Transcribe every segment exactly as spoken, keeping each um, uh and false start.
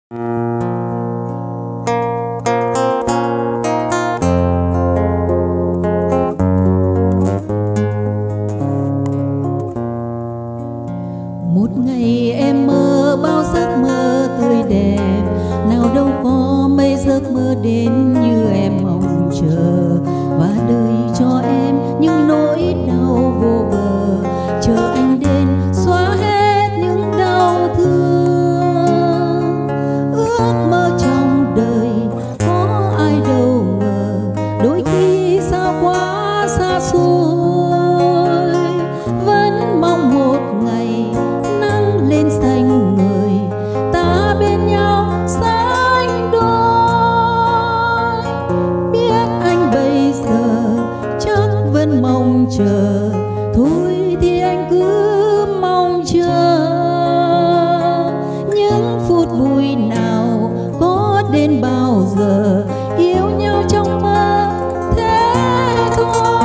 Một ngày em mơ bao giấc mơ tươi đẹp, nào đâu có mấy giấc mơ đến như em mong chờ, và đời cho em những nỗi đau vô bờ, chờ anh đến xóa hết những đau thương. Ước mơ trong đời có ai đâu ngờ, đôi khi xa quá xa xôi, vẫn mong một ngày lên xanh người ta bên nhau sánh đôi. Biết anh bây giờ chắc vẫn mong chờ, thôi thì anh cứ mong chờ. Những phút vui nào có đến bao giờ, yêu nhau trong mơ thế thôi.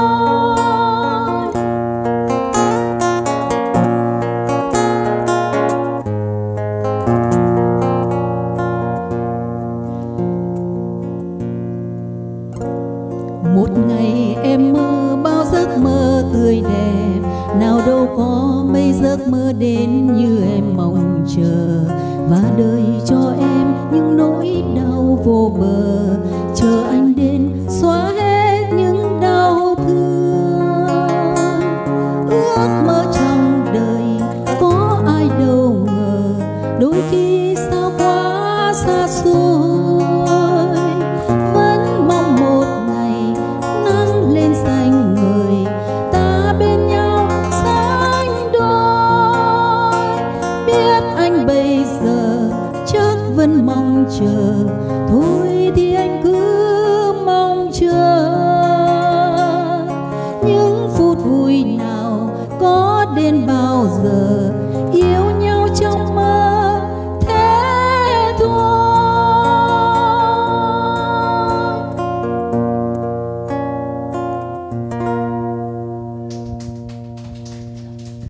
Một ngày em mơ bao giấc mơ tươi đẹp, nào đâu có mấy giấc mơ đến như em mong chờ, và đời cho em những nỗi đau vô bờ, chờ anh đến xóa hết những đau thương. Ước mơ trong đời có ai đâu ngờ, đôi khi sao quá xa xôi, vẫn mong một lên xanh người ta bên nhau sánh đôi. Biết anh bây giờ chắc vẫn mong chờ, thôi